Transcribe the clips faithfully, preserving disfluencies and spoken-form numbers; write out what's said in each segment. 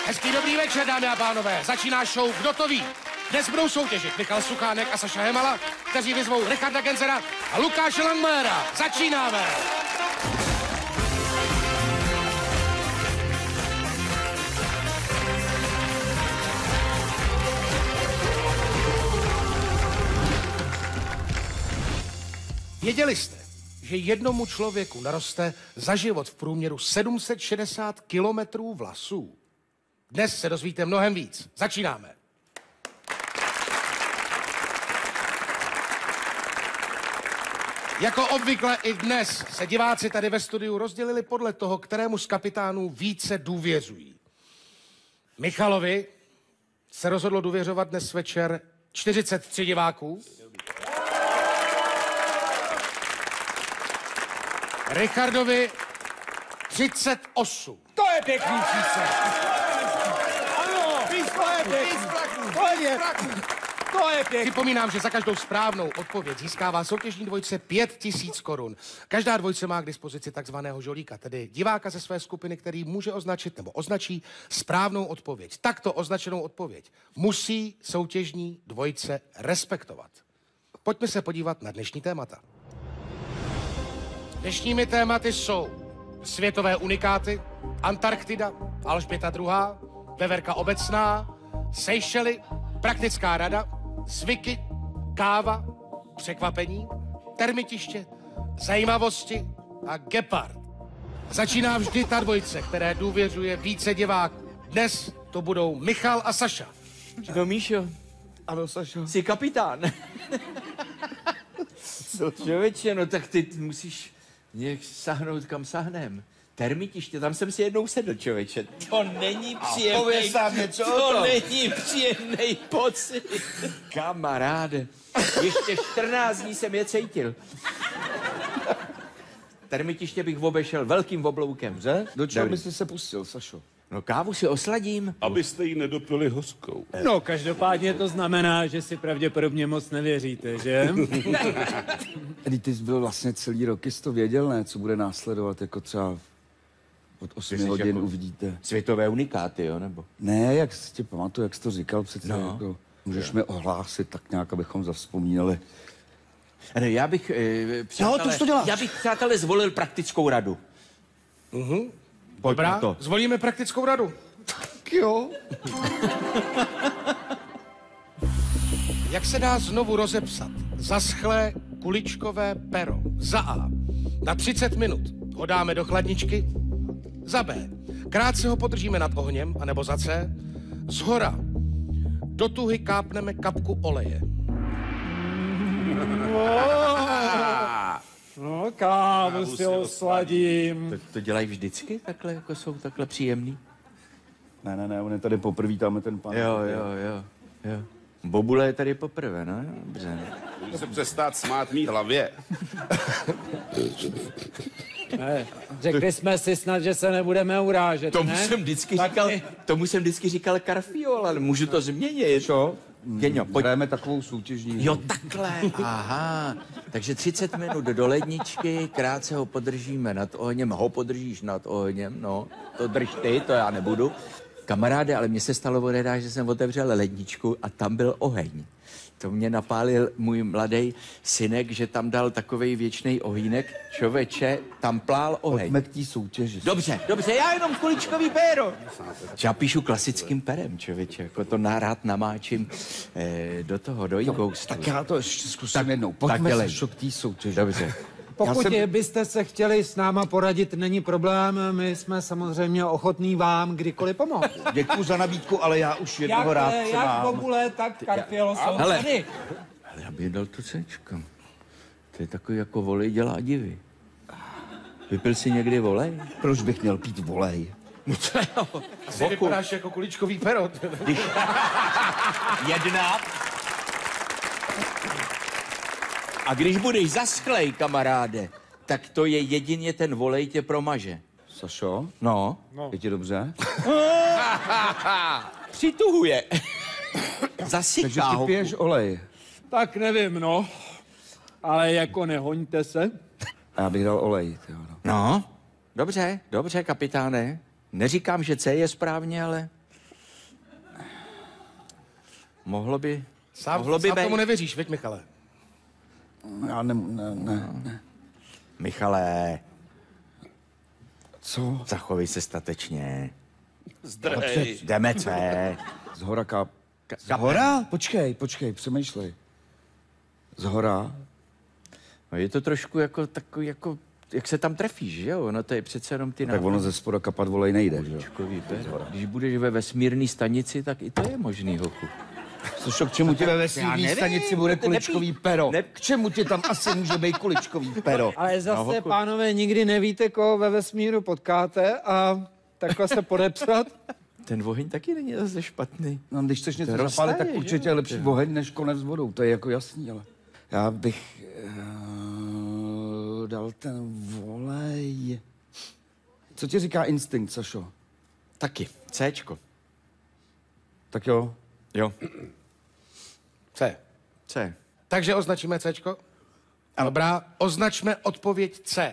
Hezký dobrý večer, dámy a pánové. Začíná show Kdo to ví. Dnes budou soutěžit Michal Suchánek a Saša Hemala, kteří vyzvou Richarda Genzera a Lukáše Langmayera. Začínáme! Věděli jste, že jednomu člověku naroste za život v průměru sedm set šedesát kilometrů vlasů? Dnes se dozvíte mnohem víc. Začínáme. Jako obvykle i dnes se diváci tady ve studiu rozdělili podle toho, kterému z kapitánů více důvěřují. Michalovi se rozhodlo důvěřovat dnes večer čtyřicet tři diváků. Richardovi třicet osm. To je pěkný číslo. Ano, to je pěkný. To je pěkný. To je pěkný. Připomínám, že za každou správnou odpověď získává soutěžní dvojce pět tisíc korun. Každá dvojce má k dispozici takzvaného žolíka, tedy diváka ze své skupiny, který může označit nebo označí správnou odpověď. Takto označenou odpověď musí soutěžní dvojce respektovat. Pojďme se podívat na dnešní témata. Dnešními tématy jsou světové unikáty, Antarktida, Alžběta druhá, veverka obecná, Seychely, praktická rada, zvyky, káva, překvapení, termitiště, zajímavosti a gepard. Začíná vždy ta dvojce, které důvěřuje více diváků. Dnes to budou Michal a Saša. No, Míšo. Ano, Sašo. Jsi kapitán. Člověče, no tak ty musíš nějak sahnout, kam sahnem. Termitiště, tam jsem si jednou sedl, člověče. To není příjemný. Pověz nám něco o To tom. není příjemný pocit. Kamaráde, ještě čtrnáct dní jsem je cítil. Termitiště bych obešel velkým obloukem. Že? Do čeho Dobrý. bys se pustil, Sašo? No kávu si osladím. Abyste ji nedopili hořkou. No, každopádně to znamená, že si pravděpodobně moc nevěříte, že? Edy, ty jsi byl vlastně celý roky, jsi to věděl, ne? Co bude následovat, jako třeba od osmi jsi hodin jako- uvidíte. Světové unikáty, jo, nebo? Ne, jak si tě pamatuju, jak jsi to říkal přece, No. jako, můžeš mi ohlásit tak nějak, abychom zavzpomínali. Ne, já bych, e, přátelé, to už to děláš. já bych, přátelé, zvolil praktickou radu. Mhm. Pojď Dobrá, na to. zvolíme praktickou radu. Tak jo. Jak se dá znovu rozepsat zaschlé kuličkové pero? Za A. Na třicet minut ho dáme do chladničky. Za B. Krátce ho podržíme nad ohněm. A nebo za C. Zhora do tuhy kápneme kapku oleje. No, kávu si osladím. To, to dělají vždycky takhle, jako jsou takhle příjemný? Ne, ne, ne, on je tady poprvé, tam je ten pan. Jo, jo, jo, jo. Bobule je tady poprvé, no, jo, dobře. Můžu se přestát smát mý hlavě. Ne, řekli jsme si snad, že se nebudeme urážet, Tomu ne? jsem vždycky Tak říkal, my- tomu jsem vždycky říkal karfiol, ale můžu to změnit. Co? Geňo, pojď. Hrajeme takovou soutěžní. Jo, takhle, aha. Takže třicet minut do ledničky, krátce ho podržíme nad ohněm, ho podržíš nad ohněm, no, to drž ty, to já nebudu. Kamaráde, ale mně se stalo vodedá, že jsem otevřel ledničku a tam byl oheň. To mě napálil můj mladý synek, že tam dal takovej věčný ohýnek. Člověče, tam plál oheň. Pojďme k té soutěži. Dobře, dobře, já jenom kuličkový péro. Já píšu klasickým perem, člověče, jako to rád namáčím eh, do toho, do e-ghostu. Tak já to ještě zkusím Tak- jednou. tak Pojďme dělej. Sašo, k té soutěži. Dobře. Pokud Já jsem- byste se chtěli s náma poradit, není problém, my jsme samozřejmě ochotní vám kdykoliv pomoct. Děkuju za nabídku, ale já už jednoho rád jak, se jak mám. bobule, tak karfiol jsou Hele. tady. Ale já bych dal to cečko. To je takový jako volej dělá divy. Vypil jsi někdy volej? Proč bych měl pít volej? No to jo. Ty vypadáš jako kuličkový pero. Jedna. A když budeš zaschlej, kamaráde, tak to je jedině ten volej tě promaže. Sašo, No. je ti dobře? Přituhuje. Takže Zasychá ty ho. piješ olej. Tak nevím, no. Ale jako nehoňte se. A já bych dal olej, tyjo, no. No, dobře, dobře, kapitáne. Neříkám, že C je správně, ale Mohlo by... Sám, mohlo by sám být. tomu nevěříš, viď, Michale? Já ne, ne, ne, ne. Michale, Co? zachovej se statečně. Zdrej. Jdeme se. Z hora kap... Z hora? Počkej, počkej, přemýšlej. Z hora? No je to trošku jako takový, jako, jak se tam trefíš, že jo? No to je přece jenom ty Tak ono ze spoda kapat volej nejde, že jo? náhodkový pero. Když budeš ve vesmírné stanici, tak i to je možný, hochu. Což k čemu ti ve vesmírné nevím, stanici bude to kuličkový nepí- pero? ne- K čemu ti tam asi může být kuličkový pero? Ale zase, hochu. pánové, nikdy nevíte, koho ve vesmíru potkáte a takhle se podepsat. Ten oheň taky není zase špatný. No, když chceš něco To zapálit, tak roztaje, určitě že? je lepší oheň než konec s vodou, to je jako jasný, ale... Já bych uh, dal ten volej. Co ti říká instinkt, Sašo? Taky. Céčko. Tak jo. Jo. C. C. Takže označíme Cčko? Dobrá, označme odpověď C.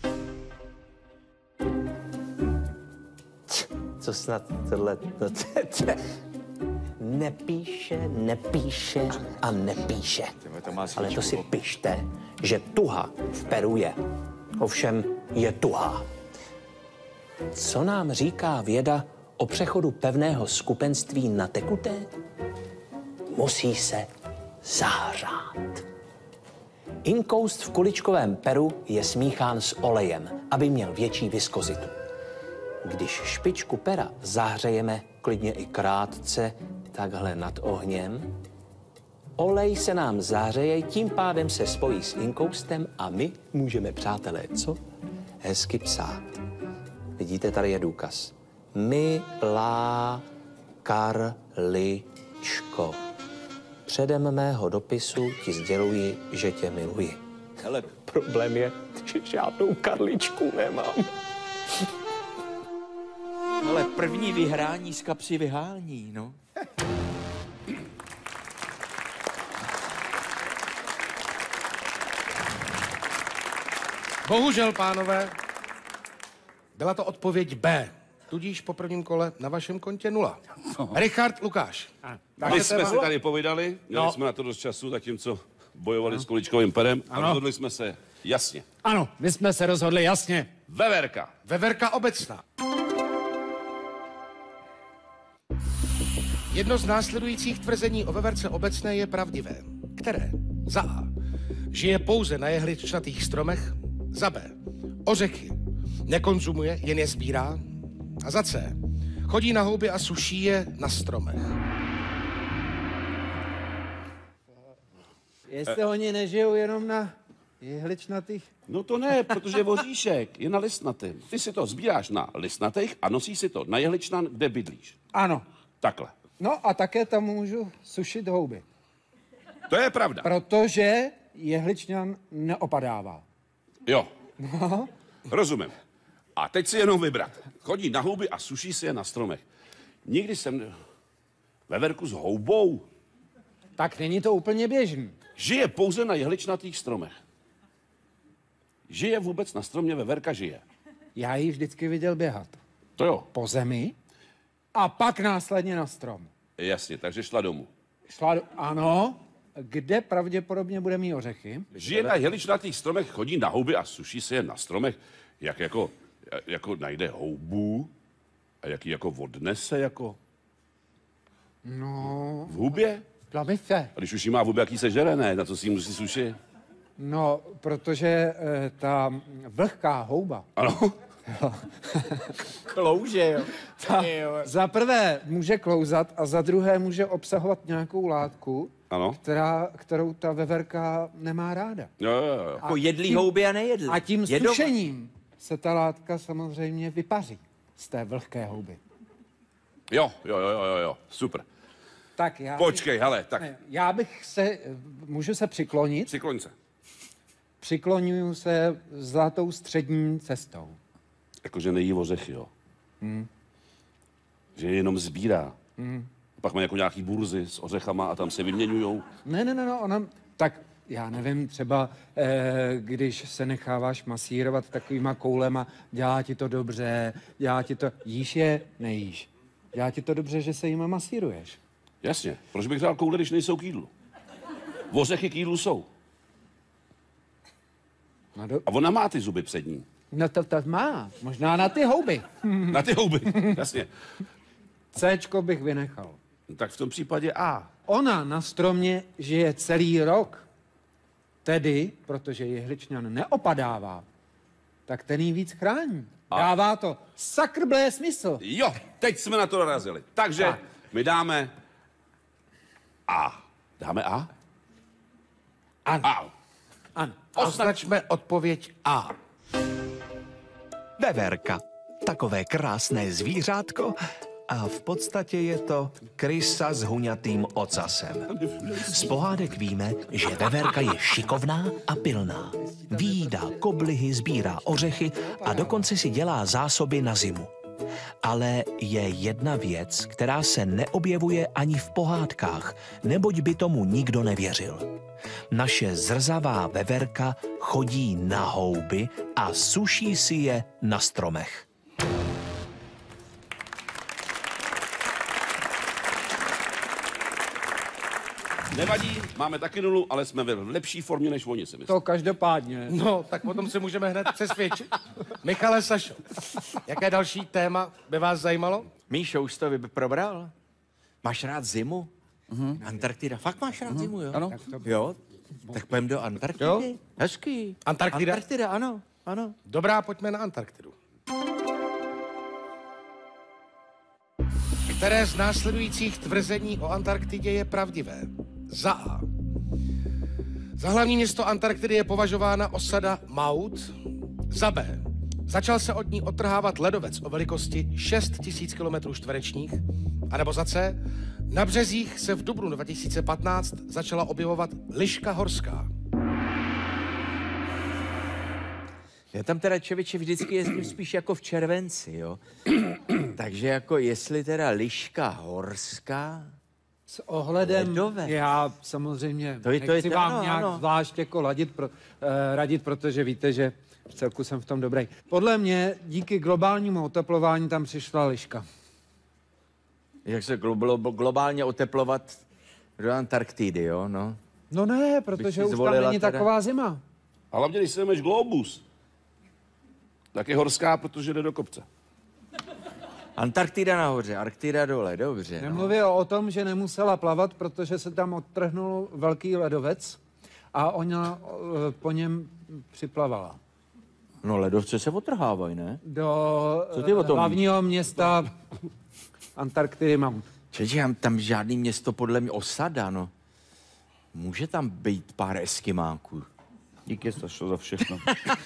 Co snad tohle... No, to, to, nepíše, nepíše a nepíše. to má Ale to si svíčku. pište, že tuha v Peru je. Ovšem je tuhá. Co nám říká věda o přechodu pevného skupenství na tekuté? Musí se zahřát. Inkoust v kuličkovém peru je smíchán s olejem, aby měl větší viskozitu. Když špičku pera zahřejeme klidně i krátce, takhle nad ohněm, olej se nám zahřeje, tím pádem se spojí s inkoustem a my můžeme, přátelé, co? Hezky psát. Vidíte, tady je důkaz. Milá Karličko. Předem mého dopisu ti sděluji, že tě miluji. Hele, Problém je, že žádnou Karličku nemám. ale první vyhrání z kapsy vyhání, no. Bohužel, pánové, byla to odpověď B. Tudíž po prvním kole na vašem kontě nula. Richard, Lukáš. My jsme si tady povídali, měli No. jsme na to dost času, zatímco bojovali s kuličkovým perem a rozhodli jsme se jasně. Ano, my jsme se rozhodli jasně. Veverka. Veverka obecná. Jedno z následujících tvrzení o veverce obecné je pravdivé. Které? Za A. Žije pouze na jehličnatých stromech. Za B. Ořechy nekonzumuje, jen je sbírá. A za C. Chodí na houby a suší je na stromech. Jestli oni nežijou jenom na jehličnatých... No to ne, protože voříšek je na listnatém. Ty si to sbíráš na listnatých a nosíš si to na jehličnan, kde bydlíš. Ano. Takhle. No a také tam můžu sušit houby. To je pravda. Protože jehličnan neopadává. Jo. Rozumím. A teď si jenom vybrat. Chodí na houby a suší si je na stromech. Nikdy jsem veverku s houbou. Tak není to úplně běžný. Žije pouze na jehličnatých stromech. Žije vůbec na stromě, veverka žije. Já ji vždycky viděl běhat To jo, po zemi a pak následně na strom. jasně, takže šla domů. Šla do... Ano, kde pravděpodobně bude mít ořechy. Žije na jehličnatých stromech, chodí na houby a suší se je na stromech. Jak jako, jako najde houbu a jak ji jako odnese jako No, v hubě? v plamice. A když už ji má v hubě, jaký se žere, ne? Na co si ji musí sušit? No, protože e, ta vlhká houba, Ano. Klouže, jo. ta za prvé může klouzat a za druhé může obsahovat nějakou látku, Ano. která, kterou ta veverka nemá ráda. Jo, jo, jo. Jako jedlý houby a nejedlý. A tím Jedou- sušením se ta látka samozřejmě vypaří z té vlhké houby. Jo, jo, jo, jo, jo, super. Tak já, Počkej, hele, tak bych, já bych se, můžu se přiklonit, přikloň se. přikloňuju se zlatou střední cestou. Jakože nejí ořechy, jo. Hmm. Že je jenom sbírá. Hmm. Pak má jako nějaký burzy s ořechama a tam se vyměňujou. Ne, ne, ne, no, ona, tak já nevím, třeba eh, když se necháváš masírovat takovýma koulema, dělá ti to dobře, dělá ti to, jíš je, nejíš. Dělá ti to dobře, že se jima masíruješ. Jasně, proč bych dal koule, když nejsou k jídlu? Ořechy k jídlu jsou. No, do... A ona má ty zuby přední. no to, to má, možná na ty houby. Na ty houby, jasně. Céčko bych vynechal. Tak v tom případě A. Ona na stromě žije celý rok. Tedy, protože jehličňan neopadává, tak ten jí víc chrání. Dává to sakrblé smysl. Jo, teď jsme na to dorazili. Takže Tak. my dáme A. Dáme A? Ano. A. Ano. Označme odpověď A. Veverka. Takové krásné zvířátko a v podstatě je to krysa s huňatým ocasem. Z pohádek víme, že veverka je šikovná a pilná. Výjídá koblihy, sbírá ořechy a dokonce si dělá zásoby na zimu. Ale je jedna věc, která se neobjevuje ani v pohádkách, neboť by tomu nikdo nevěřil. Naše zrzavá veverka chodí na houby a suší si je na stromech. Nevadí, máme taky nulu, ale jsme v lepší formě než oni, si myslím. To každopádně. No, tak potom si můžeme hned přesvědčit. Michale, Sašo, jaké další téma by vás zajímalo? Míšo, už to by probral? Máš rád zimu? Mm-hmm. Antarktida. Fakt máš rád mm-hmm. zimu, jo? Ano. Jo? Tak půjdeme do Antarktidy. Jo? Hezký. Antarktida? Antarktida, ano, ano. Dobrá, pojďme na Antarktidu. Které z následujících tvrzení o Antarktidě je pravdivé? Za A. Za hlavní město Antarktidy je považována osada Maut. Za B. Začal se od ní odtrhávat ledovec o velikosti šest tisíc kilometrů čtverečních. A nebo za C. Na březích se v dubnu dva tisíce patnáct začala objevovat liška horská. Já tam teda, člověče, vždycky jezdím spíš jako v červenci, jo? Takže jako jestli teda liška horská, S ohledem, Ledovec. já samozřejmě To je- to je nechci to- vám ano, nějak ano. zvlášť jako ladit, pro, eh, radit, protože víte, že v celku jsem v tom dobrý. Podle mě díky globálnímu oteplování tam přišla liška. jak se glo- globálně oteplovat do Antarktidy, jo, no. No ne, si protože už tam zvolila není teda- taková zima. A hlavně, když si jdeš globus, tak je horská, protože jde do kopce. Antarktida nahoře, Arktida dole, dobře. No. Nemluvě o tom, že nemusela plavat, protože se tam odtrhnul velký ledovec a ona eh, po něm připlavala. no ledovce se otrhávají, ne? Do Co ty o eh, tom hlavního města Antarktidy mám. Čeče, tam, tam žádný město podle mě osada, no. Může tam být pár eskimáků. Díky, Stašo, za všechno.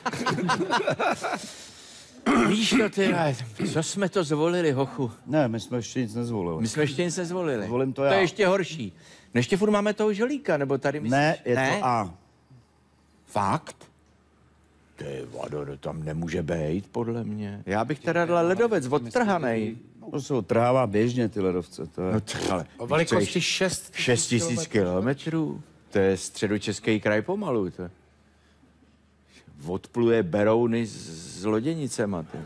Víš to, ty, co jsme to zvolili, hochu? Ne, my jsme ještě nic nezvolili. My jsme ještě nic nezvolili. Zvolím to To já. je ještě horší. No ještě furt máme toho žolíka, nebo tady myslíš? Ne, je ne? to A. Fakt? Ty vado, to tam nemůže být, podle mě. Já bych teda dal ledovec, odtrhanej. To se otrhává běžně, ty ledovce. To je... No t- ale O velikosti šest šest tisíc kilometrů. To je středočeský kraj pomalu. To. Odpluje Berouny s, s loděnicema. Ty.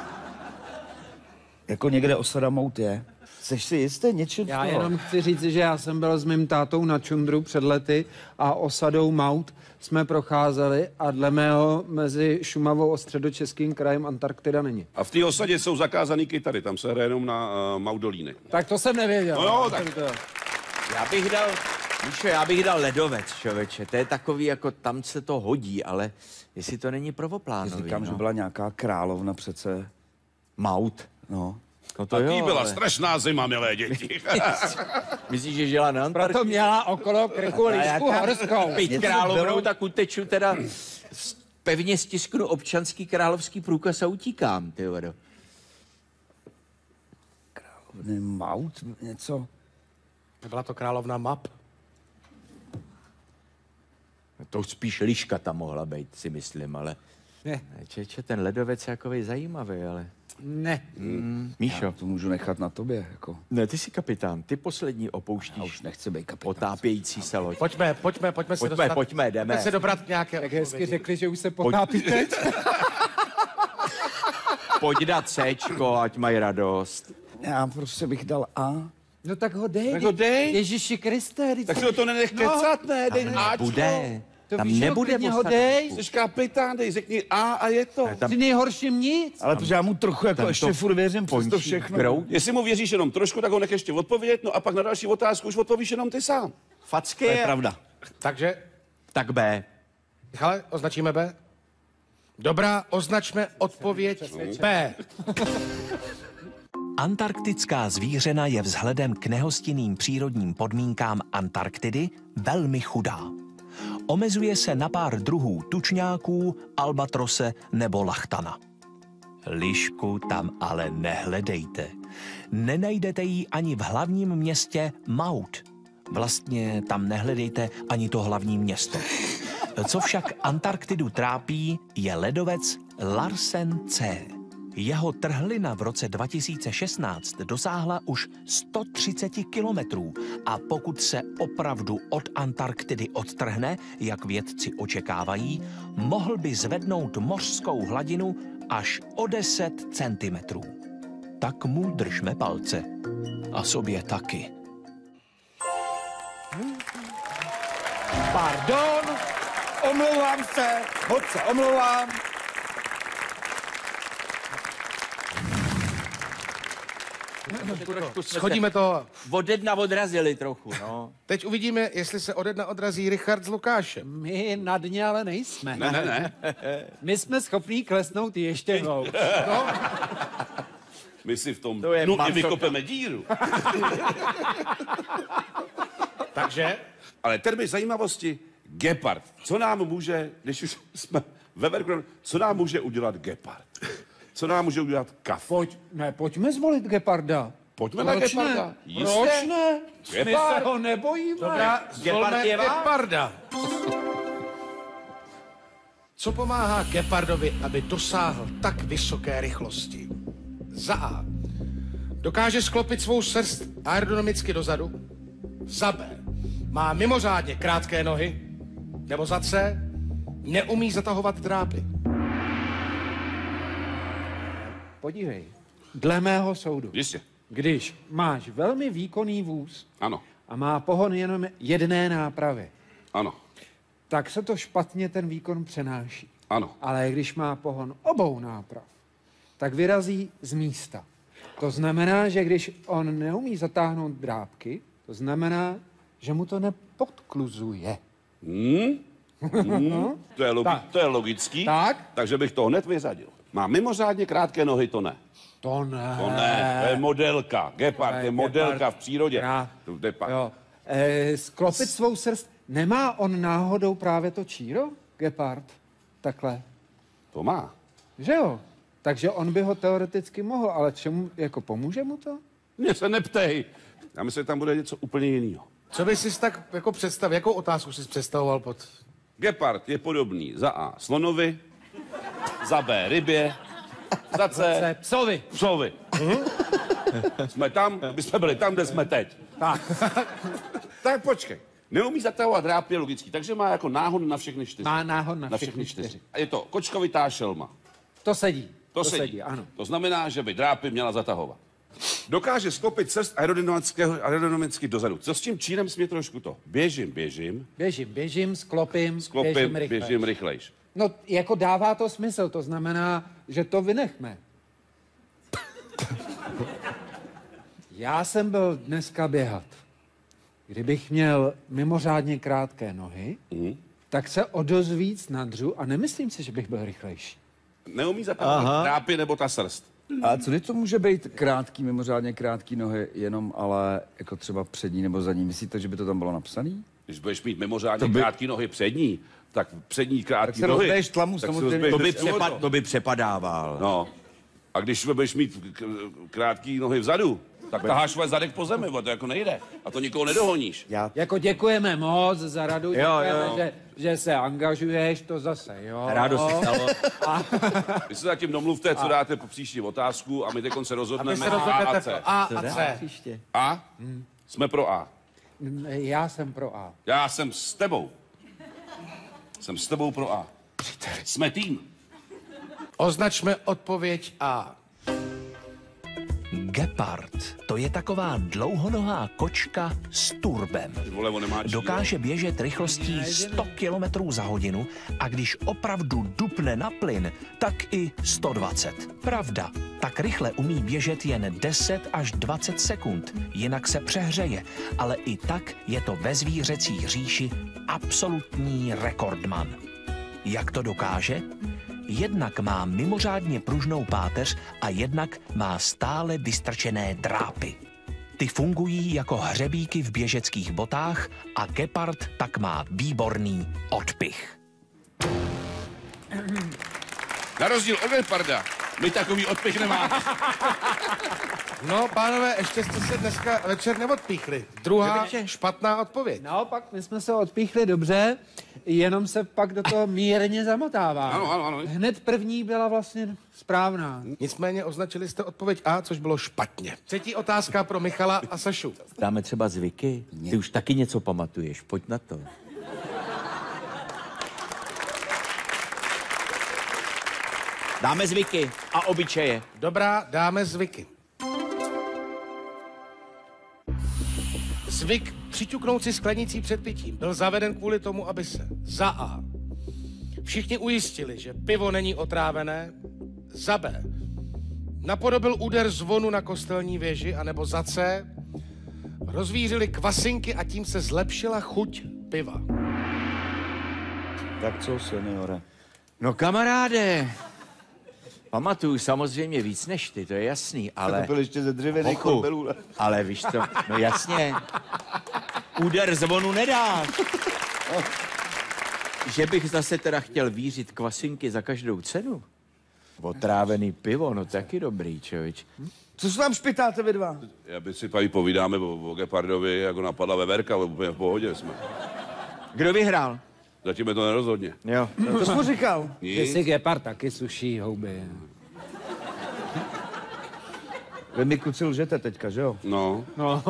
Jako někde osada Maut je. Jseš si jistý něčím Já toho? jenom chci říct, že já jsem byl s mým tátou na čundru před lety a osadou Maut jsme procházeli a dle mého mezi Šumavou a středočeským krajem Antarktida není. A v té osadě jsou zakázaný kytary, tam se hraje jenom na uh, maudolínek. Tak to jsem nevěděl. No jo, tak. Já bych dal, Míšo, já bych dal ledovec, člověče. To je takový, jako tam se to hodí, ale jestli to není prvoplánový. Říkám, no. že byla nějaká královna přece. Maut. No. No to A jo, tý byla ale... strašná zima, milé děti. Myslíš, že žila na Antarktidě? Proto měla okolo krku lišku horskou. Být královnou, tak uteču teda, s- pevně stisknu občanský královský průkaz a utíkám, ty vado. Ne, Maut, něco. Byla to královna map. To spíš liška tam mohla být, si myslím, ale... Ne, Čeče, ten ledovec je takový zajímavý, ale... ne. Mm, Míšo, To můžu nechat na tobě, jako. ne, ty jsi kapitán, ty poslední Já opouštíš už nechci být kapitán. potápějící se loď. Pojďme, pojďme, pojďme se Pojďme, dostat. pojďme, jdeme. Pojďme se dobrat k nějaké Jak hezky odpovědi. řekli, že už se potápí teď. Pojď dát Cčko, ať mají radost. Já prostě bych dal A. No tak ho dej. Tak ho dej. Ježiši Kriste. Tak si o to nenech kecat, ne? Dej Ačko. Bude. To Tam víš, nebude klidně ho podstatný. dej. Jsi kapitán, dej, řekni A a je to. Při nejhorším nic. Ale protože já mu trochu jako tam ještě to furt věřím přes to končí všechno. grou. Jestli mu věříš jenom trošku, tak ho nech ještě odpovědět, no a pak na další otázku už odpovíš jenom ty sám. Facky To je pravda. Takže, Tak B. Michale, označíme B? Dobrá, označme odpověď B. Antarktická zvířena je vzhledem k nehostinným přírodním podmínkám Antarktidy velmi chudá. Omezuje se na pár druhů tučňáků, albatrose nebo lachtana. Lišku tam ale nehledejte. Nenajdete ji ani v hlavním městě Maut. Vlastně tam nehledejte ani to hlavní město. Co však Antarktidu trápí, je ledovec Larsen C. Jeho trhlina v roce dva tisíce šestnáct dosáhla už sto třicet kilometrů a pokud se opravdu od Antarktidy odtrhne, jak vědci očekávají, mohl by zvednout mořskou hladinu až o deset centimetrů. Tak mu držme palce. A sobě taky. Pardon, omlouvám se, moc se omlouvám. Schodíme to. Od jedna odrazili trochu, no. Teď uvidíme, jestli se ode dna odrazí Richard s Lukášem. My na dně ale nejsme. Ne, ne, ne. My jsme schopní klesnout ještě hloub. No, My si v tom To je dnu i masocha. vykopeme díru. Takže, Ale termín zajímavosti, gepard. Co nám může, když už jsme ve Verku, co nám může udělat gepard? Co nám může udělat kaf? pojď, ne, pojďme zvolit geparda. Pojďme na Proč geparda. ne? Jistě. Proč ne? My Gepard. se ho nebojíme. dobrá, zvolme je váš. Geparda. Co pomáhá Gepardovi, aby dosáhl tak vysoké rychlosti? Za A. Dokáže sklopit svou srst aerodynamicky dozadu. Za B. Má mimořádně krátké nohy. Nebo za C. Neumí zatahovat drápy. Podívej, dle mého soudu, Jistě. když máš velmi výkonný vůz Ano, a má pohon jenom jedné nápravy, ano, tak se to špatně ten výkon přenáší. ano. Ale když má pohon obou náprav, tak vyrazí z místa. To znamená, že když on neumí zatáhnout drápky, to znamená, že mu to nepodkluzuje. Hmm? Hmm? To, je logi- Tak. to je logický. Tak? Takže bych toho hned vyřadil. Má mimořádně krátké nohy, to ne. To ne. To ne, to je modelka. Gepard Ne, je modelka gepard. v přírodě. Já- To je pa- Jo. E, sklopit svou srst. Nemá on náhodou právě to číro, gepard? Takhle. To má. Že jo? Takže on by ho teoreticky mohl, ale čemu, jako pomůže mu to? Mě se neptej. Já myslím, že tam bude něco úplně jiného. Co bys si tak jako představ, jakou otázku jsi představoval pod... Gepard je podobný za A slonovi, za B rybě, za C Se psovi. psovi. Jsme tam, aby jsme byli tam, kde jsme teď. Tak. Tak počkej. Neumí zatahovat drápy, je logický, takže má jako náhon na všechny čtyři. Má náhon na, na všechny všechny čtyři. čtyři. A je to kočkovitá šelma. To sedí. To, to sedí. sedí. Ano. To znamená, že by drápy měla zatahovat. Dokáže sklopit srst aerodynamicky dozadu. Co s tím čírem mě trošku to? Běžím, běžím, Běžím, běžím, sklopím, sklopím, běžím běžím, rychle. běžím rychlejš. No, jako dává to smysl, to znamená, že to vynechme. Já jsem byl dneska běhat. Kdybych měl mimořádně krátké nohy, Mhm. tak se o dost víc nadřu a nemyslím si, že bych byl rychlejší. Neumí zatahovat drápy nebo ta srst. A co když to může být krátký, mimořádně krátký nohy, jenom ale jako třeba přední nebo zadní? Myslíte, že by to tam bylo napsaný? Když budeš mít mimořádně To by... by- krátké nohy přední, tak přední krátké Tak se nohy... rozbiješ tlamu, tak se samozřejmě. rozbiješ To by, do- přepad, to by přepadával. No. A když budeš mít k- krátký nohy vzadu, tak taháš svůj zadek po zemi, o to jako nejde. A to nikoho nedohoníš. Já Jako děkujeme moc za radu, děkujeme, jo. Že, že se angažuješ, to zase, jo. rádo se stalo. Vy se zatím domluvte, co dáte po příští otázku a my teď se Vy rozhodneme se A a rozhodnete C. pro A a C. Příště. A? Jsme pro A. Já jsem pro A. Já jsem s tebou. Jsem s tebou pro A. Jsme tým. Označme odpověď A. Gepard, to je taková dlouhonohá kočka s turbem. Vole, on nemá číro. Dokáže běžet rychlostí sto kilometrů za hodinu a když opravdu dupne na plyn, tak i sto dvacet. Pravda, tak rychle umí běžet jen deset až dvacet sekund, jinak se přehřeje, ale i tak je to ve zvířecí říši absolutní rekordman. Jak to dokáže? Jednak má mimořádně pružnou páteř a jednak má stále vystrčené drápy. Ty fungují jako hřebíky v běžeckých botách a Gepard tak má výborný odpich. Na rozdíl od Geparda, my takový odpich nemáme. No, pánové, ještě jste se dneska večer neodpíchli. Druhá špatná odpověď. Naopak, my jsme se odpíchli dobře, jenom se pak do toho mírně zamotává. Ano, ano, ano. Hned první byla vlastně správná. Nicméně označili jste odpověď A, což bylo špatně. Třetí otázka pro Michala a Sašu. Dáme třeba zvyky? Ty už taky něco pamatuješ, pojď na to. Dáme zvyky a obyčeje. Dobrá, dáme zvyky. Zvyk přiťuknout si sklenicí před pitím byl zaveden kvůli tomu, aby se za A všichni ujistili, že pivo není otrávené, za B napodobil úder zvonu na kostelní věži, anebo za C rozvířili kvasinky a tím se zlepšila chuť piva. Tak co, seniore? No kamaráde, pamatuju samozřejmě víc než ty, to je jasný, ale... To byl ještě ze dřevěných Hochu, korbelů. ale víš co, no jasně, úder zvonu nedáš. Že bych zase teda chtěl vířit kvasinky za každou cenu. Otrávený pivo, no taky dobrý, člověč. Co se tam špitáte vy dva? Já by si tady povídáme o, o Gepardovi, jako napadla Veverka, ale úplně v pohodě jsme. Kdo vyhrál? Zatím je to nerozhodně. Jo. To jsi mu říkal. Že si Gepard taky suší houby. Vy mi kluci lžete teďka, že jo? No. No,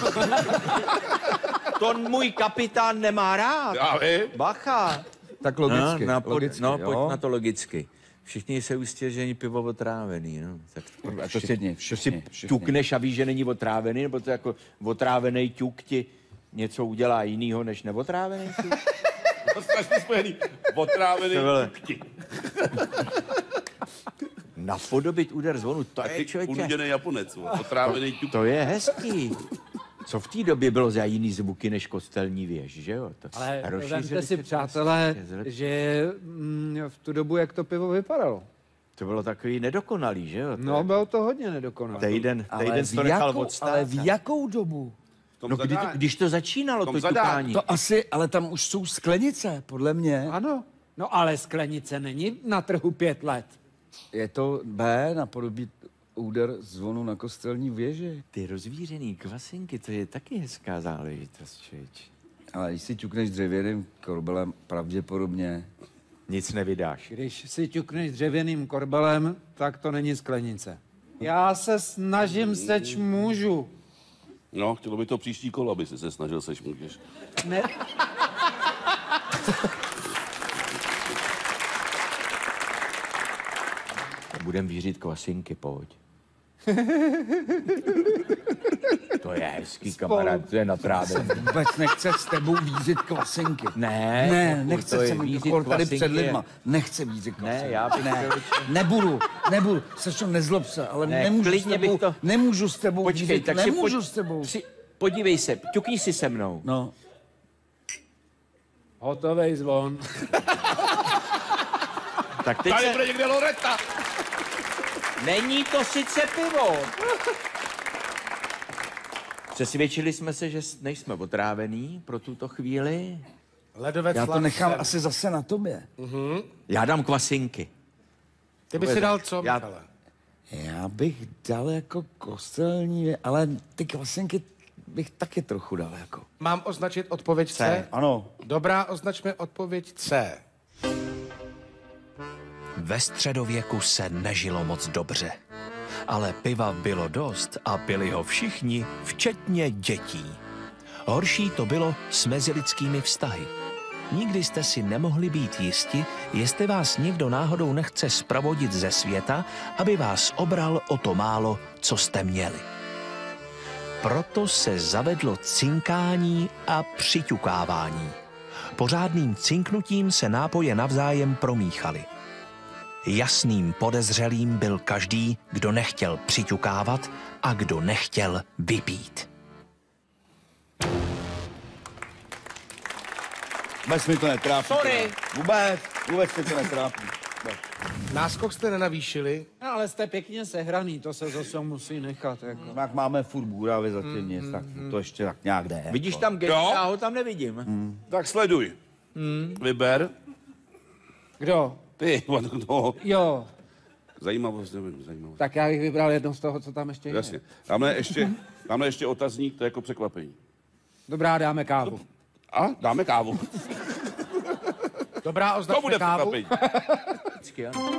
To můj kapitán nemá rád. Já vím. Bacha. Tak logicky. No, na, pod, logicky, no jo? pojď na to logicky. Všichni se ujistili, že není pivo otrávený, no. Tak a to si, Všichni, to všichni, si všichni. ťukneš a víš, že není otrávený, nebo to jako otrávený ťuk ti něco udělá jinýho než neotrávený ťuk? To strašně spojený. Otrávený tukti. Napodobit úder zvonu, to je člověče. Unuděný Japonec, otrávený tuk. To je hezký. Co v té době bylo za jiný zvuky než kostelní věž, že jo? To ale rozšířili vemte si, se přátelé, prostě, zlep- že mm, v tu dobu, jak to pivo vypadalo. To bylo takový nedokonalý, že jo? To No, je- bylo to hodně nedokonalé. Týden, Ale týden v to nechal jakou- odstát. ale v jakou dobu? Tom No, kdy to, zadání. když to začínalo, Tom to zadání. ťukání. To asi, ale tam už jsou sklenice, podle mě. Ano, no ale sklenice není na trhu pět let. Je to B, napodobit úder zvonu na kostelní věži. Ty rozvířený kvasinky, to je taky hezká záležitost, člověč. Ale když si ťukneš dřevěným korbelem, pravděpodobně... Nic nevydáš. Když si ťukneš dřevěným korbelem, tak to není sklenice. Já se snažím, seč můžu. No, chtělo by to příští kolo, aby si se snažil, seč můžeš. Ne, Budem vířit kvasinky, pojď. To je hezký, kamarád, to je natrávení. Vůbec nechce s tebou vízit kvasinky. Ne, Ne, pokud nechce to je se mi vířit tady kvasinky před je- lidma. Nechce vízit kvasinky. Ne, já bych ne, to- nebudu, nebudu. Sešo, nezlob se, ale Ne, nemůžu s klidně tebou, bych to- nemůžu s tebou Počkej, vířit, tak si nemůžu pojď- s tebou. Si, podívej se, ťukni si se mnou. No, hotovej zvon. Tak teď Tady se... bude někde Loreta. Není to sice pivo. Přesvědčili jsme se, že s- nejsme otrávení pro tuto chvíli. Ledovec já to Lancel. nechám asi zase na tobě. Já dám kvasinky. Ty by si dal co, Já- Michale? Já bych dal jako kostelní, ale ty kvasinky bych taky trochu dal jako. Mám označit odpověď C? C. Ano. Dobrá, označme odpověď C. Ve středověku se nežilo moc dobře. Ale piva bylo dost a pili ho všichni, včetně dětí. Horší to bylo s mezilidskými vztahy. Nikdy jste si nemohli být jisti, jestli vás někdo náhodou nechce zpravodit ze světa, aby vás obral o to málo, co jste měli. Proto se zavedlo cinkání a přiťukávání. Pořádným cinknutím se nápoje navzájem promíchaly. Jasným podezřelým byl každý, kdo nechtěl přiťukávat a kdo nechtěl vypít. Vůbec mi to netrápí. Sorry. Vůbec, vůbec mi to netrápí. Náskok jste nenavýšili. No, ale jste pěkně sehraný, to se zase musí nechat. Jako. Jak máme furt bůravy za tím nic, tak to ještě tak nějak jde. Vidíš tam gej, Jo? já ho tam nevidím. Hmm. Tak sleduj. Vyber. Kdo? Ty, no, Jo, zajímavost, nevím, zajímavost. tak já bych vybral jedno z toho, co tam ještě je. Jasně. Tamhle ještě, tamhle ještě otazník, to je jako překvapení. Dobrá, dáme kávu. A dáme kávu. Dobrá, To označme bude kávu. překvapení. Vždycky, ano.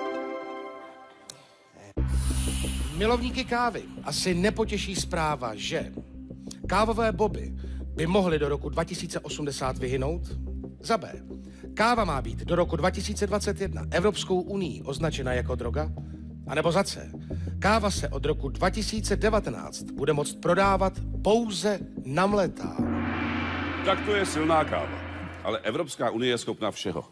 Milovníky kávy asi nepotěší zpráva, že kávové boby by mohly do roku dva tisíce osmdesát vyhynout. Za B. Káva má být do roku dva tisíce dvacet jedna Evropskou unií označena jako droga. A nebo za C. Káva se od roku dva tisíce devatenáct bude moct prodávat pouze namletá. Tak to je silná káva. Ale Evropská unie je schopná všeho.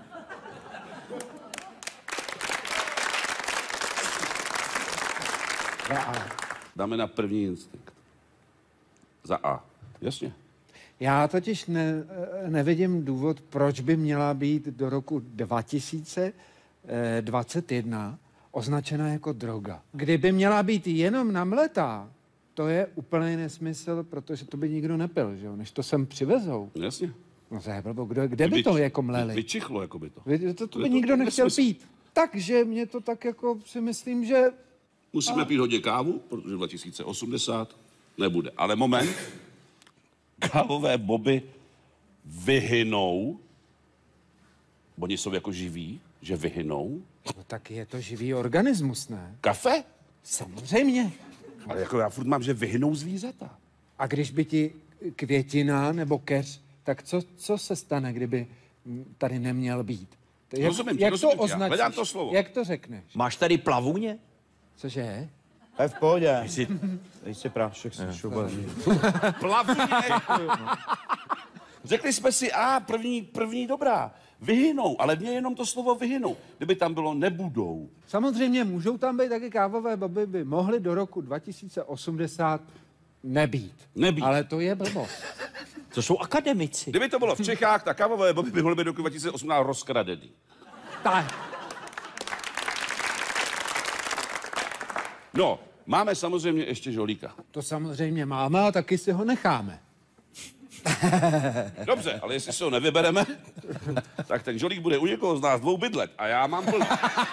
Za A. Dáme na první instinkt. Za A. Jasně. Já totiž ne, nevidím důvod, proč by měla být do roku dva tisíce dvacet jedna označena jako droga. Kdyby měla být jenom namletá, to je úplný nesmysl, protože to by nikdo nepil, že jo, než to sem přivezou. Jasně. No to je blbo, kde, kde by to jako mleli? Vyčichlo, jako by to. Vy- To, to by to- nikdo to nechtěl nesmysl. pít. Takže mě to tak jako si myslím, že Musíme pít hodně kávu, protože dva tisíce osmdesát nebude. Ale moment. Kávové boby vyhynou. Oni jsou jako živí, že vyhynou. no, tak je to živý organismus, ne? Kafe? Samozřejmě. Ale jako já furt mám, že vyhynou zvířata. A když by ti květina nebo keř, tak co, co se stane, kdyby mm, tady neměl být? To Jak, Rozumím ti, jak rozumím to ti, já označíš? hledám to slovo. Jak to řekneš? Máš tady plavuně? Cože? To je v pohodě. Dej si prášek, si šoubal. Plavuně. Řekli jsme si, a první, první dobrá. Vyhynou, ale mě jenom to slovo vyhynou. Kdyby tam bylo nebudou. Samozřejmě můžou tam být taky kávové boby, by mohly do roku dva tisíce osmdesát nebýt. Nebýt. Ale to je blbost. To jsou akademici. Kdyby to bylo v Čechách, tak kávové boby by mohly být do roku dva tisíce osmnáct rozkradený. Tak. No, máme samozřejmě ještě žolíka. To samozřejmě máme a taky si ho necháme. Dobře, ale jestli se ho nevybereme, tak ten žolík bude u někoho z nás dvou bydlet a já mám plný.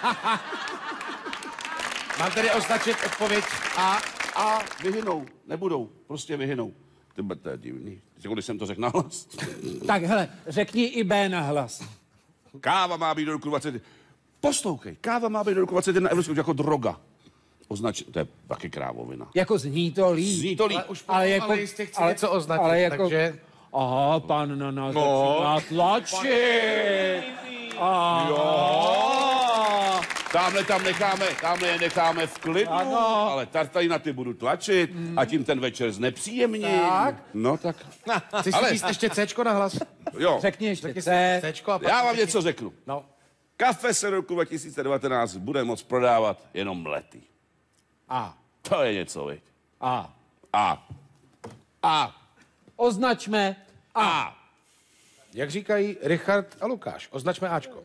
Mám tedy označit odpověď A. A vyhynou, nebudou, prostě vyhynou. Tyba, to je divný. Když jsem to řekl nahlas. Tak hele, řekni i B na hlas. Káva má být do roku dvacet jedna. Poslouchej, káva má být do roku dvacet jedna Evropskou jako droga. Označ, to je taky krávovina. Jako zní to líp. Zní to líp. Ale už ale, jako, ale jistě chci něco označit, ale jako, takže... Aha, pan na nás No. začíná tlačit. Aha. Tamhle tam necháme, tamhle je necháme v klidu, Ano. ale tartaj na ty budu tlačit a tím ten večer znepříjemním. Tak. No tak, Chci si Ale- říct ještě Cčko na hlas. jo. Řekni ještě Řekni C. si Cčko a pak... Já vám něco řeknu. No. Kafe se do roku dva tisíce devatenáct bude moct prodávat jenom mletý. A. To je něco, viď? A. A. A. Označme A. A. Jak říkají Richard a Lukáš, označme Ačko.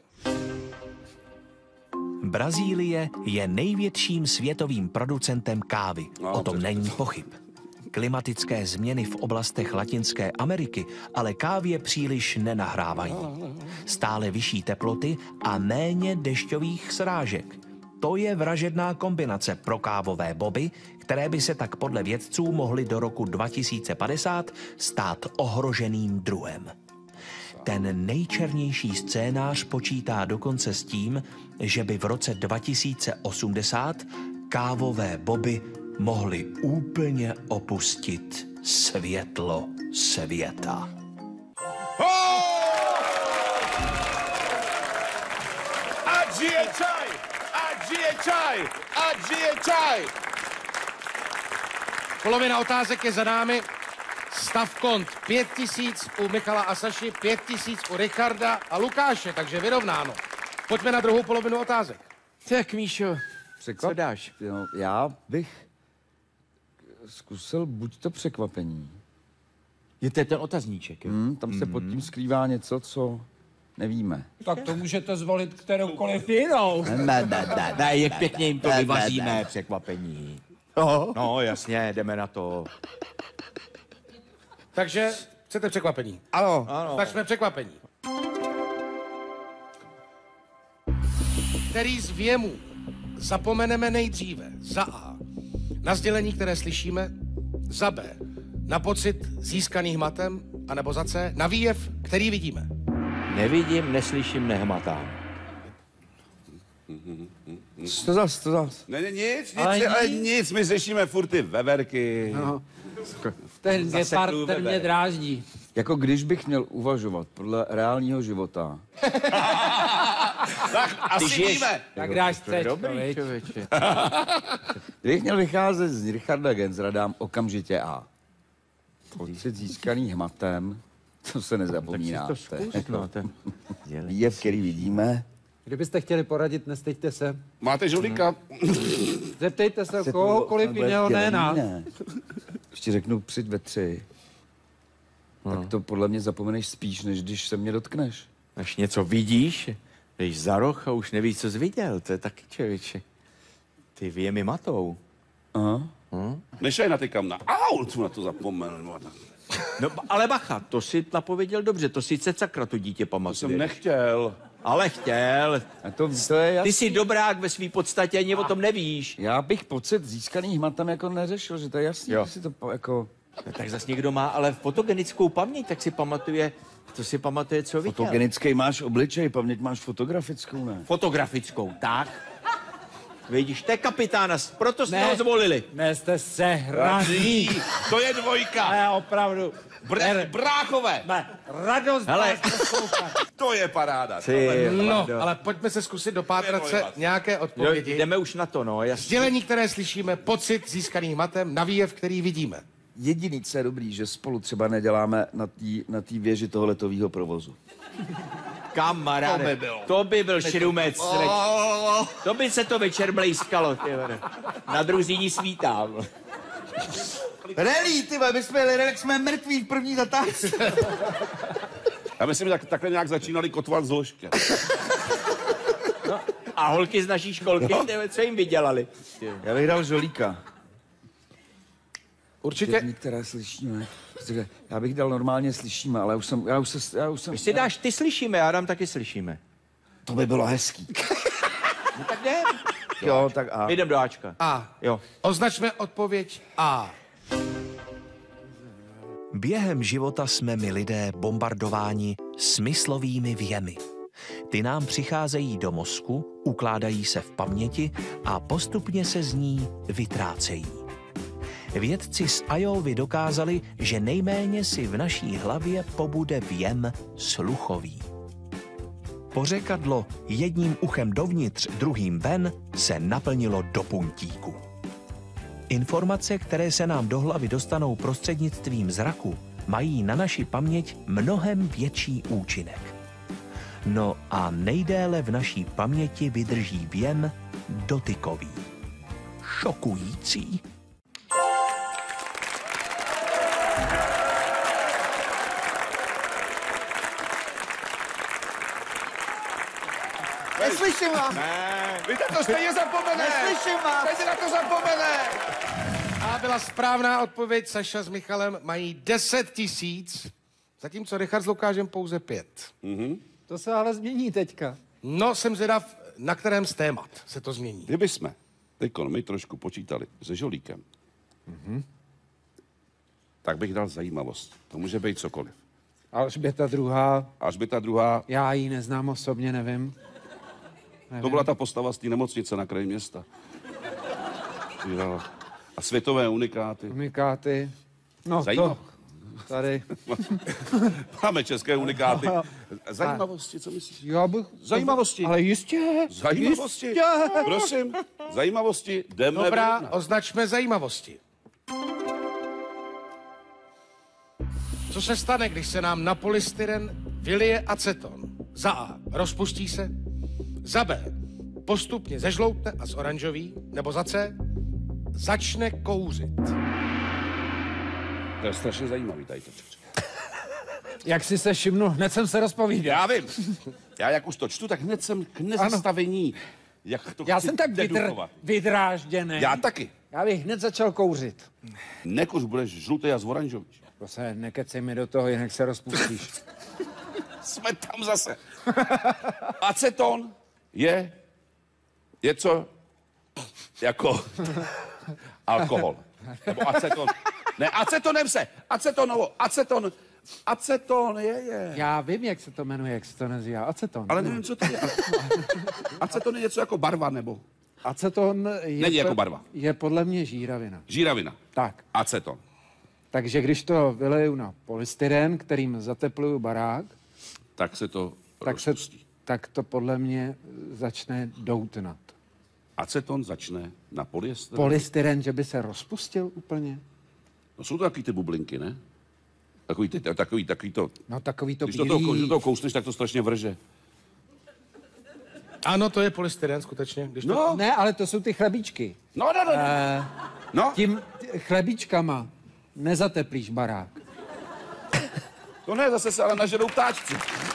Brazílie je největším světovým producentem kávy. No, O tom přesně. není pochyb. Klimatické změny v oblastech Latinské Ameriky ale kávě příliš nenahrávají. Stále vyšší teploty a méně dešťových srážek. To je vražedná kombinace pro kávové boby, které by se tak podle vědců mohly do roku dva tisíce padesát stát ohroženým druhem. Ten nejčernější scénář počítá dokonce s tím, že by v roce dva tisíce osmdesát kávové boby mohly úplně opustit světlo světa. Ho! Ať žije čaj! Ať žije čaj! Ať žije čaj! Polovina otázek je za námi. Stav kont pět tisíc u Michala a Saši, pět tisíc u Richarda a Lukáše, takže vyrovnáno. Pojďme na druhou polovinu otázek. Tak, Míšo, Překvap... co dáš? No, já bych zkusil buď to překvapení. Je to ten otazníček, jo? Hmm, tam se pod tím skrývá něco, co nevíme. Tak to můžete zvolit kteroukoliv jinou. Ne, ne, ne, ne, jak pěkně jim to vyvaříme, překvapení. No, jasně, jdeme na to. Takže chcete překvapení? Ano. Ano. Tak jsme překvapení. Který z věmů zapomeneme nejdříve? Za A. Na sdělení, které slyšíme. Za B. Na pocit získaný hmatem. A nebo za C. Na výjev, který vidíme. Nevidím, neslyším, nehmatám. Co zas, co zas? Ne, ne, nic, nic, Ale ale, ale nic. nic, my řešíme furt ty veverky. No. Ten gepard, ten mě dráždí. Jako když bych měl uvažovat podle reálního života. Tak asi víme. Tak dáš střečko, Dobrý, viď? člověče. Kdybych měl vycházet z Richarda Genzera, dám okamžitě A. Pocit získaný hmatem, to se nezapomíná. To zkus, no, ten... Výjev, který vidíme. Kdybyste chtěli poradit, nestejte se. Máte žolíka? Zeptejte se Se kohokoliv to- jiného, ne nás. Ne. Ještě řeknu přijď ve tři. No. Tak to podle mě zapomeneš spíš, než když se mě dotkneš. Až něco vidíš, jdeš za roh a už nevíš, co jsi viděl. To je taky, člověče. Ty věmy matou. Aha. Nešaj na ty kamna. Au, tu na to zapomenu. No, ale bacha, to si napověděl dobře, to sice cakra to dítě pamatuje. Jsem nechtěl. Ale chtěl. A to, to je jasný. Ty jsi dobrák ve své podstatě, ani o tom nevíš. Já bych pocit získaný hmatem jako neřešil, že to je jasný, Jo. že si to po- jako... No, tak zas někdo má ale fotogenickou paměť, tak si pamatuje, to si pamatuje, co viděl. Fotogenický máš obličej, paměť máš fotografickou, ne? Fotografickou, tak. Vidíš, to je kapitána, proto jsme Ne. ho zvolili. Ne, jste se hraní. To je dvojka. Ale opravdu. Br- bráchové. Ne, radost Hele. vás poslouchat. To je paráda. Ty, No, ale pojďme se zkusit dopátrat se nějaké jo, odpovědi. jdeme už na to, no, jasně. Sdělení, které slyšíme, pocit získaný hmatem, na výjev, který vidíme. Jediný, co je dobrý, že spolu třeba neděláme na té na tý věži toho letového provozu. Kamaráde, To by bylo. to by byl šrumec, sreč. To by se to večer blejskalo, ty vole. Na druzíní svítá. Relí, ty vole, my jsme jeli, jak jsme mrtví v první zatázce. Já myslím, že tak, takhle nějak začínali kotvat z ložky. A holky z naší školky, ty vole, co jim vydělali? Já bych dal žolíka. Určitě. Sdělení, které slyšíme. Protože já bych dal normálně slyšíme, ale už jsem, já už se, já už jsem... Když si dáš ty slyšíme, já dám taky slyšíme. To by bylo hezký. No tak jdem. Jo, tak a. Jdem do Ačka. A. Jo. Označme odpověď A. Během života jsme my lidé bombardováni smyslovými věmy. Ty nám přicházejí do mozku, ukládají se v paměti a postupně se z ní vytrácejí. Vědci z Iovy dokázali, že nejméně si v naší hlavě pobude věm sluchový. Pořekadlo jedním uchem dovnitř, druhým ven se naplnilo do puntíku. Informace, které se nám do hlavy dostanou prostřednictvím zraku, mají na naši paměť mnohem větší účinek. No a nejdéle v naší paměti vydrží věm dotykový. Šokující. Neslyším vás! Víte, to stejně zapomene. Neslyším vás! Stejně na to zapomene. A byla správná odpověď. Saša s Michalem mají deset tisíc, zatímco Richard s Lukášem pouze pět. To se ale změní teďka. No, jsem zvědav, na kterém z témat se to změní. Kdyby jsme teďko my trošku počítali se žolíkem, mm-hmm. tak bych dal zajímavost. To může být cokoliv. Alžběta druhá, Až by ta druhá, já ji neznám osobně, nevím. nevím. to byla ta postava z té nemocnice na kraji města. Jo. A světové unikáty. Unikáty. No Zajímavé. to, tady. Máme české unikáty. Zajímavosti, co myslíš? Já bych... Zajímavosti. Ale jistě. Zajímavosti. Jistě. Prosím, zajímavosti, jdeme. Dobrá, vyjednat. označme zajímavosti. Co se stane, když se nám na polystyren vylije aceton? Za A. Rozpustí se. Za B. Postupně zežloutne a zoranžoví. Nebo za C. Začne kouřit. To je strašně zajímavý tady to. Jak jsi se všimnul, hned jsem se rozpovídal. Já vím. Já jak už to čtu, tak hned jsem k nezastavení. Jak to Já chci jsem tak vydr, dedukovat. vydrážděný. Já taky. Já bych hned začal kouřit. Nekuř, budeš žlutý a zvoranžový. Prosím, nekecej mi do toho, jinak se rozpustíš. Jsme tam zase. Aceton je něco jako alkohol. Nebo aceton. Ne, acetonem se. Acetonovo. Aceton. Aceton je, je. Já vím, jak se to jmenuje, jak se to nazývá. Aceton. Ale nevím, co to je. Aceton je něco jako barva, nebo Aceton je, Není jako po- barva. je podle mě žíravina. žíravina. Tak, Aceton. takže když to vyleju na polystyren, kterým zatepluju barák, Tak se to tak, se, rozpustí. tak to podle mě začne doutnat. Aceton začne na polyester. Polystyren, že by se rozpustil úplně? No jsou to takový ty bublinky, ne? Takový, ty, takový, takový to... No takový to Když do toho, bílý. když do toho kousneš, tak to strašně vrže. Ano, to je polystyren, skutečně. Když to... No, Ne, ale to jsou ty chlebíčky. no, no, no. Eh, No, tím t- chlebíčkama nezateplíš barák. to ne, zase se ale nažerou ptáčci.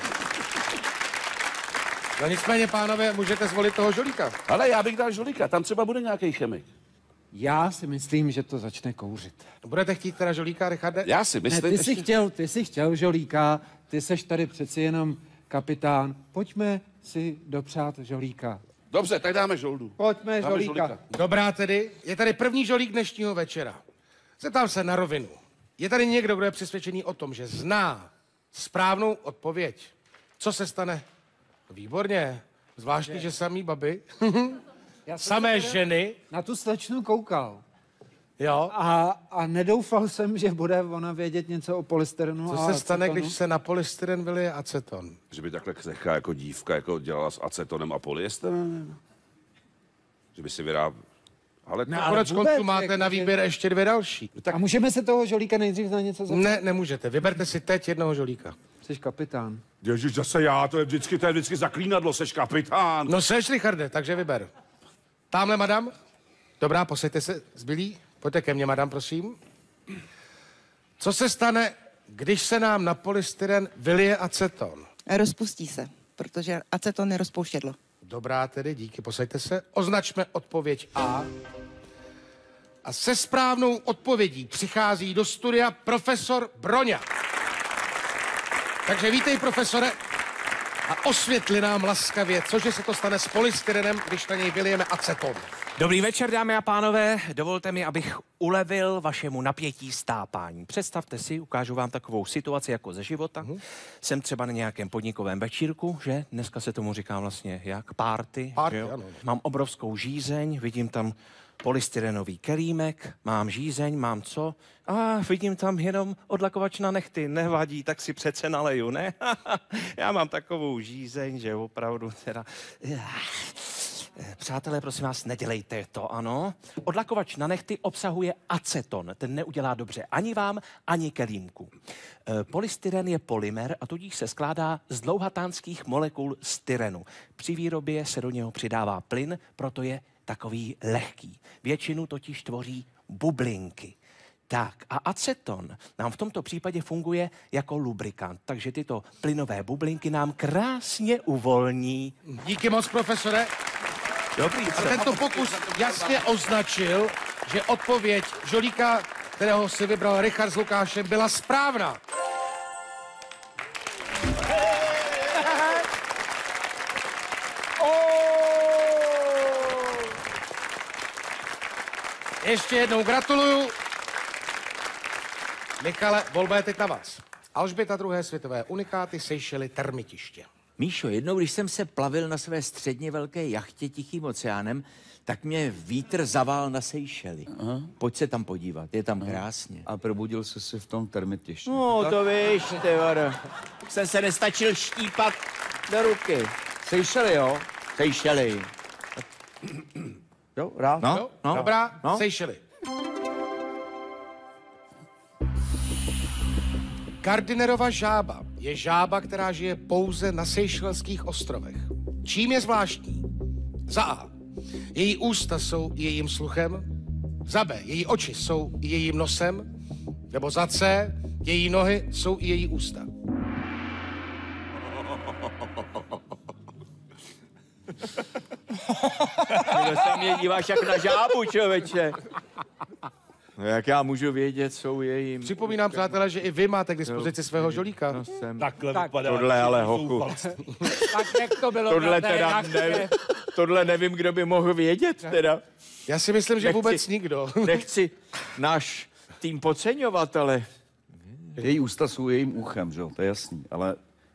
No nicméně, pánové, můžete zvolit toho žolíka. Ale já bych dal žolíka, tam třeba bude nějaký chemik. Já si myslím, že to začne kouřit. Budete chtít teda žolíka, Richarde? Já si Ne, myslím, ty jsi ještě... chtěl, ty jsi chtěl žolíka, ty seš tady přeci jenom kapitán. Pojďme si dopřát žolíka. Dobře, tak dáme žoldu. Pojďme Dáme žolíka. Dobrá tedy, je tady první žolík dnešního večera. Zeptám se na rovinu. Je tady někdo, kdo je přesvědčený o tom, že zná správnou odpověď? Co se stane? Výborně. Zvláštní, že samý baby, Já jsem samé se teda ženy, na tu slečnu koukal. jo. A, a nedoufal jsem, že bude ona vědět něco o polystyrenu. Co a se stane, acetonu. když se na polystyren vylije aceton? Že by takhle křehká jako dívka jako dělala s acetonem a polyesterem? Že by si vyráběl... Ale Ne, No, ale konec vůbec, konců máte jako, na že- výběr ještě dvě další. A můžeme se toho žolíka nejdřív na něco zeptat? Ne, nemůžete. Vyberte si teď jednoho žolíka. Jsi kapitán. Ježiš, zase já, to je vždycky, to je vždycky zaklínadlo, seš kapitán. No seš, Richarde, takže vyber. Támhle, madam. Dobrá, posaďte se, zbylí. Pojďte ke mně, madam, prosím. Co se stane, když se nám na polystyren vylije aceton? Rozpustí se, protože aceton je rozpouštědlo. Dobrá tedy, díky, posaďte se. Označme odpověď A. A se správnou odpovědí přichází do studia profesor Broňa. Takže vítej, profesore, a osvětli nám laskavě, cože se to stane s polystyrenem, když na něj vylijeme aceton. Dobrý večer, dámy a pánové. Dovolte mi, abych ulevil vašemu napětí stápání. Představte si, ukážu vám takovou situaci jako ze života. Uh-huh. Jsem třeba na nějakém podnikovém večírku, že? Dneska se tomu říká vlastně jak? Party. Party, že jo? ano. Mám obrovskou žízeň, vidím tam polystyrenový kelímek, mám žízeň, mám co? A vidím tam jenom odlakovač na nechty, nevadí, tak si přece naleju, ne? Já mám takovou žízeň, že opravdu teda... Přátelé, prosím vás, nedělejte to, ano. Odlakovač na nechty obsahuje aceton. Ten neudělá dobře ani vám, ani kelímku. E, polystyren je polymer a tudíž se skládá z dlouhatánských molekul styrenu. Při výrobě se do něho přidává plyn, proto je takový lehký. Většinu totiž tvoří bublinky. Tak a aceton nám v tomto případě funguje jako lubrikant, takže tyto plynové bublinky nám krásně uvolní. Díky moc, profesore. Dobrý, A tento pokus jasně označil, že odpověď žolíka, kterého si vybral Richard s Lukášem, byla správná. Ještě jednou gratuluju. Michale, volba je teď na vás. Alžběta druhé světové unikáty, Seychely, termitiště. Míšo, jednou, když jsem se plavil na své středně velké jachtě Tichým oceánem, tak mě vítr zavál na Seychely. Aha. Pojď se tam podívat, je tam krásně. A probudil jsi se v tom termitišti. No, to víš, ty vado. Jsem se nestačil štípat do ruky. Seychely, jo? Seychely. Jo, rád? No, Jo? no. Dobrá, No. Seychely. Gardinerova žába je žába, která žije pouze na Seychelských ostrovech. Čím je zvláštní? Za A. Její ústa jsou jejím sluchem. Za B. Její oči jsou jejím nosem. Nebo za C. Její nohy jsou i její ústa. Kdo se mě díváš jak na žábu, člověče? No jak já můžu vědět, jsou jejím... Připomínám, přátelé, že i vy máte k dispozici svého žolíka. No, jsem... Takhle Tak, vypadá. Tohle ale hochu. Tak jak to bylo? Tohle na té teda jachtě? ne, tohle nevím, kdo by mohl vědět teda. Já si myslím, že Nechci- vůbec nikdo. Nechci náš tým podceňovat, ale... Její ústa jsou jejím uchem, že jo, to je jasný, ale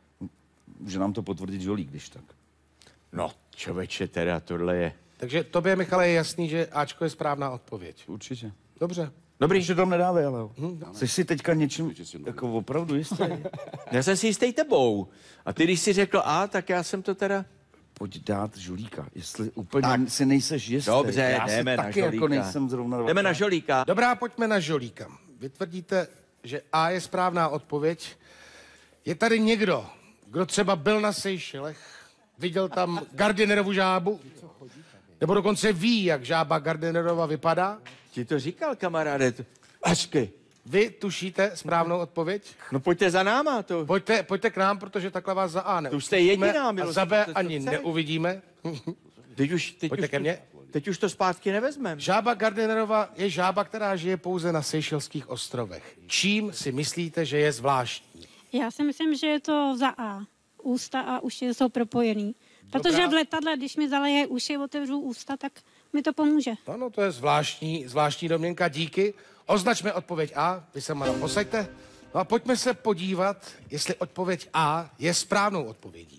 může nám to potvrdit žolík, když tak. No, člověče, teda tohle je... Takže tobě, Michale, je jasný, že Ačko je správná odpověď. Určitě. Dobře. Dobrý. Ještě tam nedávej, ale jo. Jsi si teďka něčím jako opravdu jistý? Já jsem si jistý tebou. A ty, když jsi řekl A, tak já jsem to teda... Pojď dát žolíka, jestli úplně tak. Si nejseš jistý. Dobře, já jdeme si na taky žolíka. jako nejsem zrovna... Jdeme na žolíka. Dobrá, pojďme na žolíka. Vy tvrdíte, že A je správná odpověď. Je tady někdo, kdo třeba byl na Seychelech, viděl tam Gardinerovu žábu, nebo dokonce ví, jak žába Gardinerova vypadá? Ti to říkal, kamaráde. to- Ačky. Vy tušíte správnou odpověď? No pojďte za náma, to... Pojďte, pojďte k nám, protože takhle vás za A To už jste jediná, a Miloš, za B to- to ani chce. neuvidíme. Teď už, teď, Pojďte už ke to, mně. teď už to zpátky nevezmeme. Žába Gardinerova je žába, která žije pouze na Seychelských ostrovech. Čím si myslíte, že je zvláštní? Já si myslím, že je to za A. Ústa a uši jsou propojený. Protože v letadle, když mi zaleje uši, otevřu ústa, tak mi to pomůže. Ano, to je zvláštní, zvláštní domněnka, díky. Označme odpověď A, vy se mana posaďte. No a pojďme se podívat, jestli odpověď A je správnou odpovědí.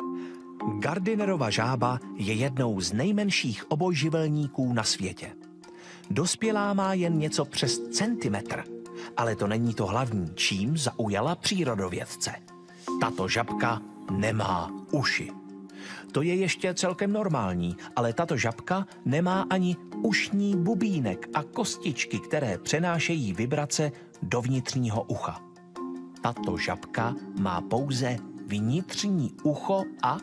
Gardinerova žába je jednou z nejmenších obojživelníků na světě. Dospělá má jen něco přes centimetr, ale to není to hlavní, čím zaujala přírodovědce. Tato žabka nemá uši. To je ještě celkem normální, ale tato žabka nemá ani ušní bubínek a kostičky, které přenášejí vibrace do vnitřního ucha. Tato žabka má pouze vnitřní ucho a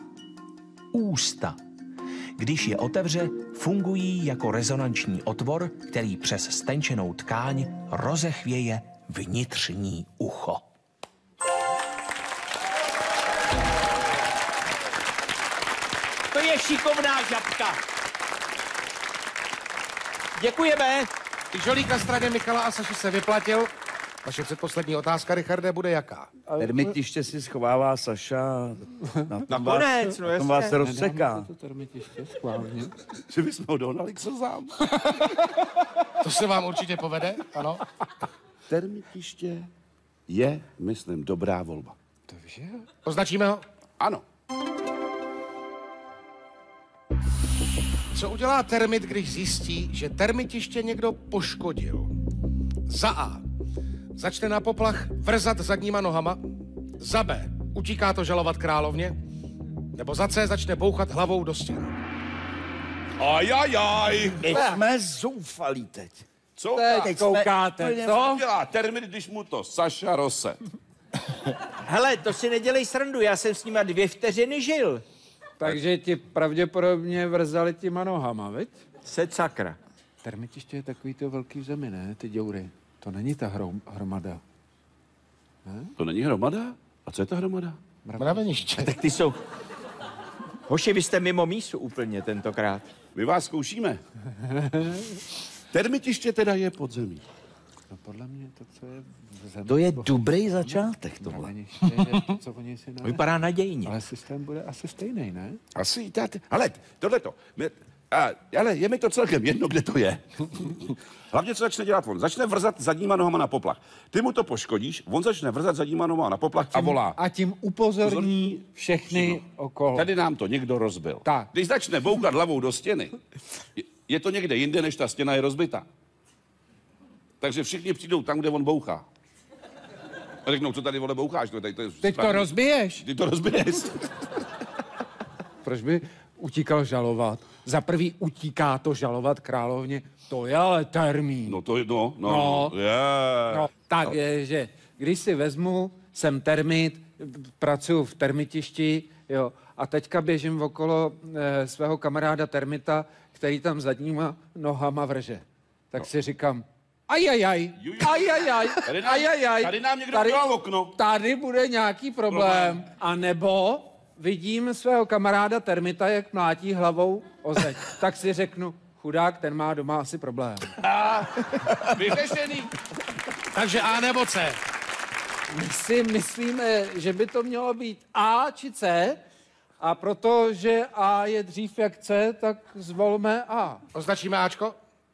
ústa. Když je otevře, fungují jako rezonanční otvor, který přes stenčenou tkáň rozechvěje vnitřní ucho. To je šikovná žabka. Děkujeme. Žolík na straně Michala a Saši se vyplatil. Vaše předposlední otázka, Richarde, bude jaká? Termitiště si schovává Saša. Na tom Nakonec, vás, no na tom jasně. vás se rozseká. To termitiště, schválně. Že bychom ho dohnali k slzám. To se vám určitě povede, ano? Termitiště je, myslím, dobrá volba. Takže? Označíme ho? Ano. Co udělá termit, když zjistí, že termitiště někdo poškodil? Za A. Začne na poplach vrzat zadníma nohama. Za B. Utíká to žalovat královně. Nebo za C. Začne bouchat hlavou do stěny. Ajajaj. Jsme zoufalí teď. Co Teď koukáte, Co co? dělá termit, když mu to Saša rose? Hele, to si nedělej srandu, já jsem s nima dvě vteřiny žil. Takže ti pravděpodobně vrzali těma nohama, viď? Set sakra. Termitiště je takový to velký v zemi, ne? Ty děury. To není ta hrom, hromada. To není hromada? A co je ta hromada? Mraveniště. Tak ty jsou... Hoši, vy jste mimo mísu úplně tentokrát. My vás zkoušíme. Termitiště teda je pod zemí. No podle mě to, co je v zemi. To je dobrý začátek tohle. Mraveniště je to, co oni si nalezli. Vypadá nadějně. Ale systém bude asi stejný, ne? Asi, táte. Ale tohleto. My, A, ale je mi to celkem jedno, kde to je. Hlavně, co začne dělat on. Začne vrzat zadníma nohama na poplach. Ty mu to poškodíš, on začne vrzat zadníma nohama na poplach a volá. A tím upozorní všechny okolo. Tady nám to někdo rozbil. Tak. Když začne boukat hlavou do stěny, je to někde jinde, než ta stěna je rozbita. Takže všichni přijdou tam, kde on bouchá. A řeknou, co tady, vole, boucháš? Tady to je Teď to rozbiješ. Ty to rozbiješ. Proč by utíkal žalovat? Za prvý utíká to žalovat královně, to je ale termín. No to je, no, no, No. je. No, tak je, že když si vezmu, jsem termit, pracuji v termitišti, jo, a teďka běžím okolo e, svého kamaráda termita, který tam zadníma nohama vrže. Tak no. si říkám, ajajaj, ajajaj, Tady nám- ajajaj. tady nám někdo udělal okno. Tady bude nějaký problém. Problém. A nebo vidím svého kamaráda termita, jak mlátí hlavou o zeď. Tak si řeknu, chudák, ten má doma asi problém. Vyřešený. Takže A nebo C? My si myslíme, že by to mělo být A či C, a protože A je dřív jak C, tak zvolme A. Označíme Ačko?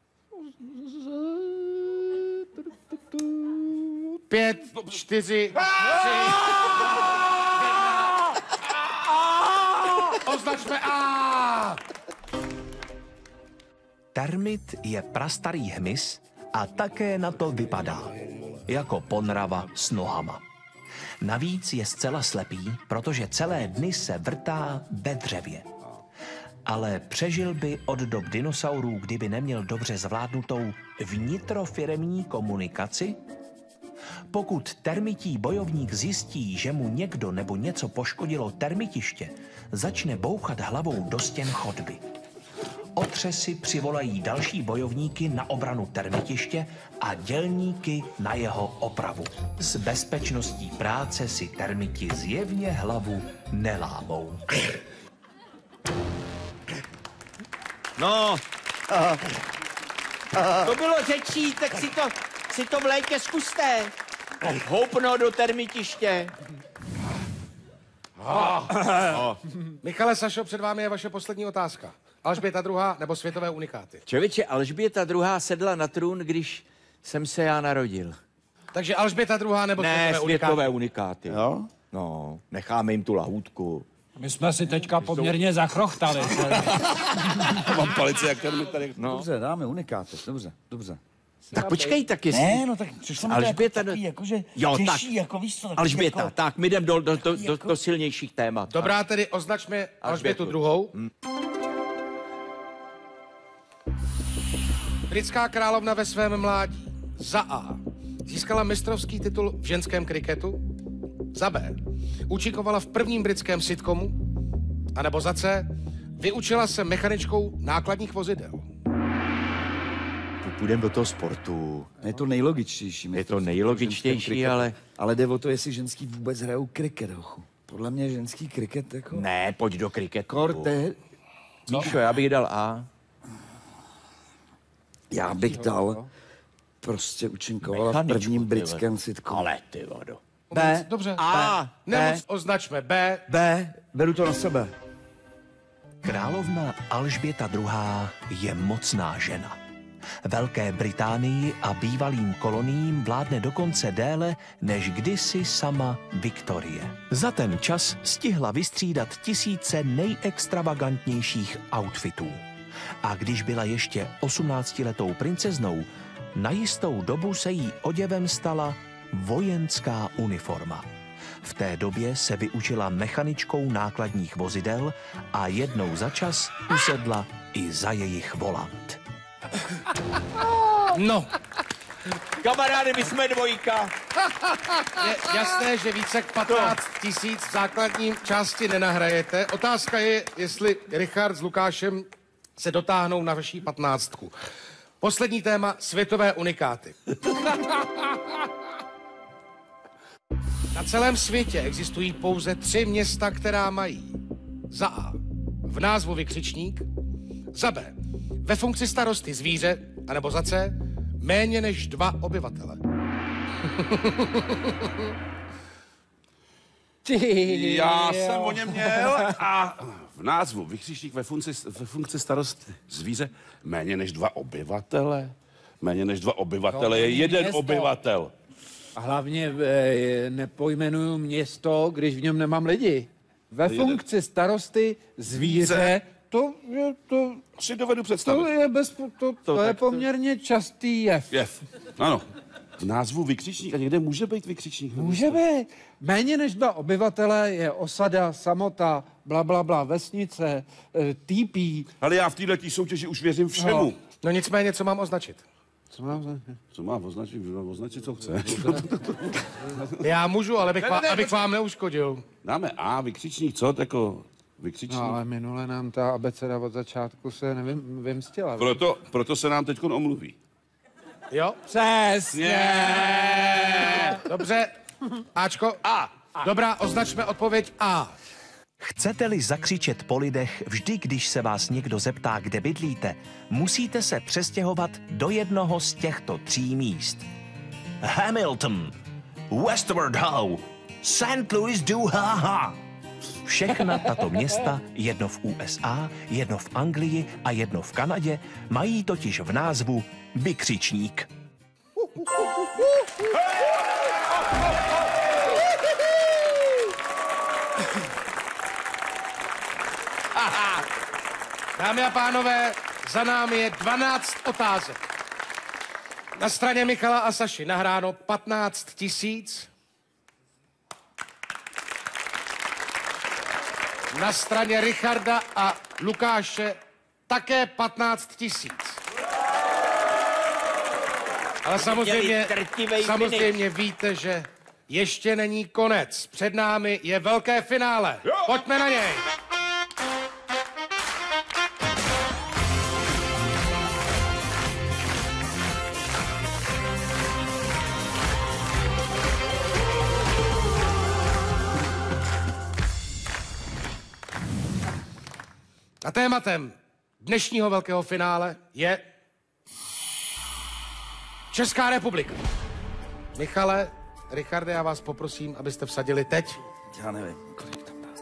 Pět, čtyři, tři, jedna. Označme A! Termit je prastarý hmyz a také na to vypadá. Jako ponrava s nohama. Navíc je zcela slepý, protože celé dny se vrtá ve dřevě. Ale přežil by od dob dinosaurů, kdyby neměl dobře zvládnutou vnitrofiremní komunikaci? Pokud termití bojovník zjistí, že mu někdo nebo něco poškodilo termitiště, začne bouchat hlavou do stěn chodby. Otřesy přivolají další bojovníky na obranu termitiště a dělníky na jeho opravu. S bezpečností práce si termiti zjevně hlavu nelámou. No, to bylo řečí, tak si to, si to v létě zkuste. Houpnout do termitiště. Michale, Sašo, před vámi je vaše poslední otázka. Alžběta druhá nebo světové unikáty? Člověče, Alžběta druhá sedla na trůn, když jsem se já narodil. Takže Alžběta druhá nebo Ne, světové, světové unikáty? unikáty. Jo? No, necháme jim tu lahůdku. My jsme si teďka poměrně zachrochtali. Mám palice, jak termit tady. No. Dobře, dáme unikáty, dobře, dobře. Tak počkej, tak jestli... Ne, no tak přišlo mi to Alžběta... jako takový, jakože jo, těžší, tak. jako víš co, takový Alžběta, jako... tak my jdem do, do, do, do, jako- do silnějších témat. Dobrá, tedy označme Alžbětu Alžbětu. druhou. Britská královna ve svém mládí za A získala mistrovský titul v ženském kriketu, za B účinkovala v prvním britském sitcomu, anebo za C vyučila se mechaničkou nákladních vozidel. Půjdeme do toho sportu. Je to nejlogičtější. Je to nejlogičtější, ale... Ale jde o to, jestli ženský vůbec hrajou kriket, hochu. Podle mě ženský kriket jako... Ne, pojď do kriketu. Korte, Míšo, já bych dal A. já bych dal, prostě účinkovala v Mechaničku, prvním ty britském vole. sitcomu. Ale ty vodo. B, Dobře. A, B. Nebo označme B. B, beru to na sebe. Královna Alžběta druhá. je mocná žena. Velké Británii a bývalým koloniím vládne dokonce déle než kdysi sama Viktorie. Za ten čas stihla vystřídat tisíce nejextravagantnějších outfitů. A když byla ještě osmnáctiletou princeznou, na jistou dobu se jí oděvem stala vojenská uniforma. V té době se vyučila mechaničkou nákladních vozidel a jednou za čas usedla i za jejich volant. No, Kamarády, my jsme dvojka. je jasné, že více jak patnáct tisíc v základním části nenahrajete. Otázka je, jestli Richard s Lukášem se dotáhnou na vaší patnáctku. Poslední téma, světové unikáty. Na celém světě existují pouze tři města, která mají za A v názvu vykřičník, za B ve funkci starosty zvíře, anebo za C méně než dva obyvatele. Ty, Já jo. jsem o něm měl a v názvu vykřičník ve funkci, ve funkci starost zvíře méně než dva obyvatele. Méně než dva obyvatele je jeden město. obyvatel. A hlavně e, nepojmenuju město, když v něm nemám lidi. Ve funkci starosty zvíře, to je to... Si dovedu představit. To je, bez, to, to, to je tak to- poměrně častý jev. Jev. Ano. V názvu vykřičník a někde může být vykřičník. Může být. Méně než dva obyvatele je osada, samota, bla, bla, bla, vesnice, e, týpí. Ale já v této soutěži už věřím všemu. No. No nicméně, co mám označit? Co mám za... Co má označit? Označit, co chce. Já můžu, ale bych, vám, abych vám neuškodil. Dáme A, vykřičník, co? Jako vykřičník. No, ale minule nám ta abeceda od začátku se nevím, vymstila. Proto, proto se nám teď omluví. Jo? Přesně. Dobře. Ačko? A. Dobrá, označme odpověď A. Chcete-li zakřičet po lidech vždy, když se vás někdo zeptá, kde bydlíte, musíte se přestěhovat do jednoho z těchto tří míst. Hamilton, Westward Ho, Saint Louis du Ha Ha. Všechna tato města, jedno v U S A, jedno v Anglii a jedno v Kanadě, mají totiž v názvu vykřičník. Dámy a pánové, za námi je dvanáct otázek. Na straně Michala a Saši nahráno patnáct tisíc. Na straně Richarda a Lukáše také patnáct tisíc. Ale samozřejmě, samozřejmě víte, že ještě není konec. Před námi je velké finále. Pojďme na něj. A tématem dnešního velkého finále je Česká republika. Michale, Richarde, já vás poprosím, abyste vsadili teď. Já nevím, kolik tam dá.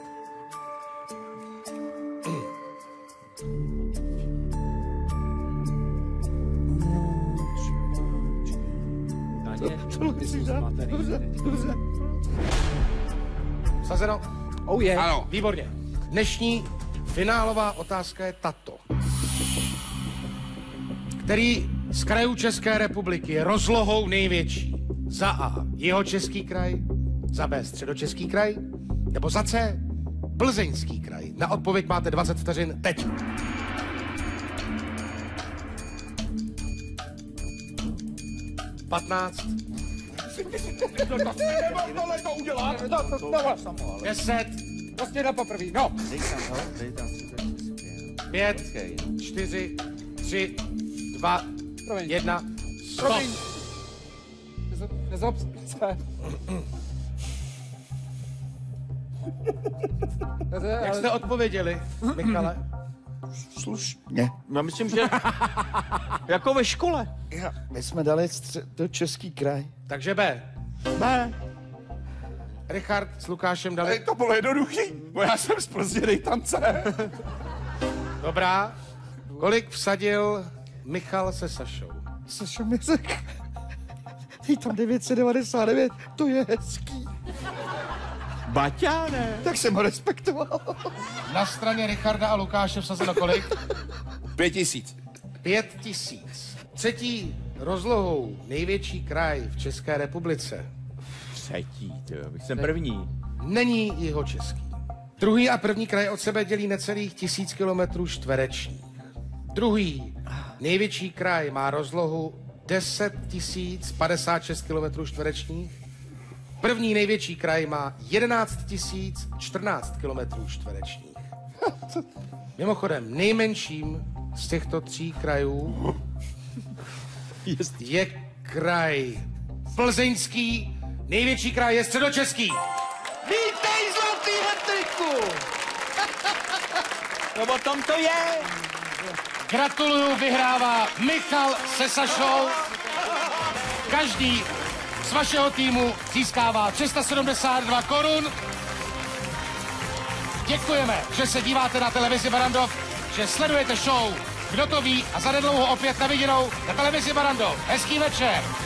Sazeno? Oh je. Yeah. Ano. Výborně. Dnešní finálová otázka je tato. Který z krajů České republiky je rozlohou největší? Za A Jihočeský kraj, za B Středočeský kraj, nebo za C Plzeňský kraj? Na odpověď máte dvacet vteřin teď. patnáct. deset. Prostě na poprvé, no. Pět, čtyři, tři, dva, Promiň. jedna, stop. Promiň. Nezob se. Jak jste odpověděli, Michale? Slušně. No myslím, že jako ve škole. Já, my jsme dali stře- do Český kraj. Takže B. Ne. Richard s Lukášem dali... To bylo jednoduchý, bo já jsem z Plzně, dej tam C. Dobrá. Kolik vsadil Michal se Sašou? Saša mi řekl. Dej tam devět set devadesát devět, to je hezký. Baťáne. Tak jsem ho respektoval. Na straně Richarda a Lukáše vsazeno kolik? Pět tisíc. Pět tisíc. Třetí rozlohou největší kraj v České republice Třetí, to jo, jsem první. není Jihočeský. Druhý a první kraj od sebe dělí necelých tisíc kilometrů čtverečních. Druhý největší kraj má rozlohu deset tisíc padesát šest kilometrů čtverečních. První největší kraj má jedenáct tisíc čtrnáct kilometrů čtverečních. Mimochodem, nejmenším z těchto tří krajů je kraj Plzeňský, největší kraj je Středočeský. Vítej, zlatý hatriku! No o tom to je. Gratuluju, vyhrává Michal se Sašou. Každý z vašeho týmu získává tři sta sedmdesát dva korun. děkujeme, že se díváte na televizi Barrandov, že sledujete show Kdo to ví a zanedlouho opět na viděnou na televizi Barrandov. Hezký večer.